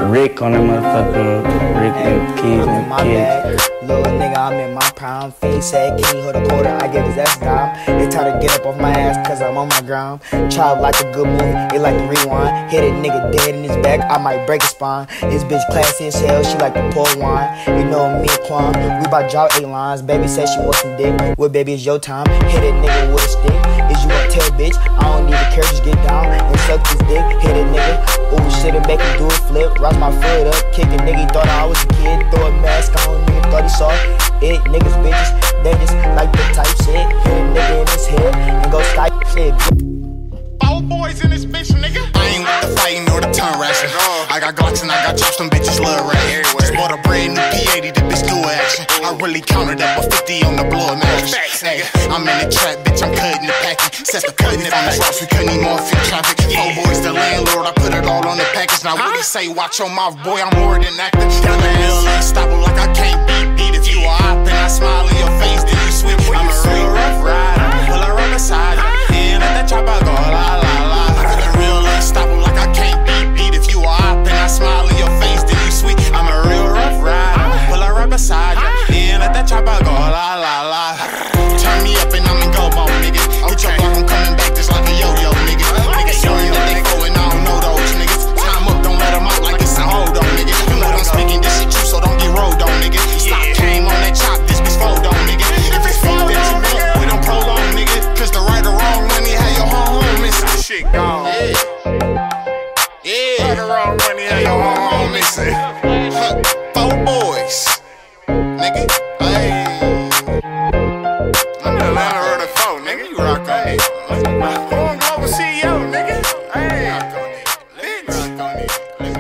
Rick on that motherfucker. Rick and Keys and Kids. Little nigga, I'm in my prime. Fiend said, king hold a quarter, I give his ass dime. They try to get up off my ass cause I'm on my ground. Child like a good movie, they like to rewind. Hit a nigga dead in his back, I might break his spine. This bitch classy as hell, she like to pour wine. You know me and Quan, we bout drop 8 lines. Baby said she wants some dick, well baby it's your time. Hit a nigga with a stick, is you gon' tell bitch? I don't need a care, just get down and suck this dick. Hit a nigga, ooh shit and make him do a flip. Rise my foot up, kick a nigga, he thought I was a kid. Throw a mask on, nigga thought he saw it. Niggas bitches, they just like the type shit. Hit a nigga in his head and go Skype shit. 4 boys in this bitch, nigga. I ain't with the fighting or the tongue rashing. I got Glocks and I got chops, them bitches love right. Just bought a brand new P80, the bitch do action. I really counted up a 50 on the blower mattress. Hey, I'm in the trap, bitch, I'm cutting the packing. Set the cutting it on the rocks, we couldn't even more feel traffic. 4 boys, the landlord, I put it all on the package. Now what he say, watch your mouth, boy, I'm more than active. Got the hell unstoppable like I can't be beat. If you a op and I smile in your face, then you swift. I'm a real rough rider, pull her right beside you. And let that chopper go, la la la. I got the real unstoppable like I can't be beat. If you a op and I smile in your face, then you sweet. I'm a real rough rider, pull her right beside you. And let that chopper go, la la la. Turn me up and I'm in go mode, nigga. Hit your block, I'm coming back just like a yo-yo, nigga. Niggas showing that they go and I don't know those niggas. Time up, don't let them out like it's a hold on, nigga. You know what I'm speaking, this shit true, so don't get rolled on, nigga. Stop came on that chop, this bitch fold on, nigga. If it's beef that you want, we don't prolong, nigga. Cause the right or wrong money, have your home missing. Shit gone. Yeah. Right or wrong money, have your home missing. 4 boys, nigga. Hey. I'm the ladder of the 4, nigga. You rock on it. Going global CEO, nigga. Hey. Rock on it. Rock on it.